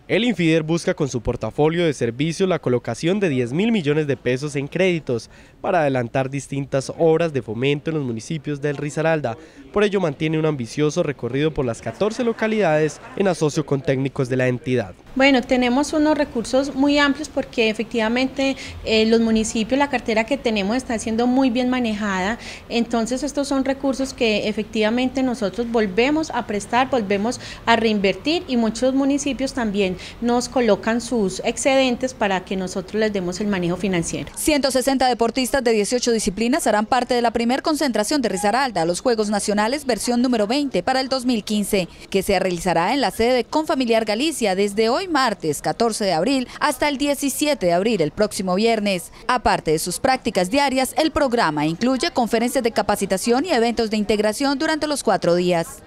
El Infider busca con su portafolio de servicios la colocación de 10.000 millones de pesos en créditos para adelantar distintas obras de fomento en los municipios del Risaralda. Por ello mantiene un ambicioso recorrido por las 14 localidades en asocio con técnicos de la entidad. Bueno, tenemos unos recursos muy amplios porque efectivamente los municipios, la cartera que tenemos está siendo muy bien manejada, entonces estos son recursos que efectivamente nosotros volvemos a prestar, volvemos a reinvertir y muchos municipios también nos colocan sus excedentes para que nosotros les demos el manejo financiero. 160 deportistas de 18 disciplinas harán parte de la primer concentración de Risaralda, los Juegos Nacionales versión número 20 para el 2015, que se realizará en la sede de Confamiliar Galicia desde hoy martes 14 de abril hasta el 17 de abril, el próximo viernes. Aparte de sus prácticas diarias, el programa incluye conferencias de capacitación y eventos de integración durante los 4 días.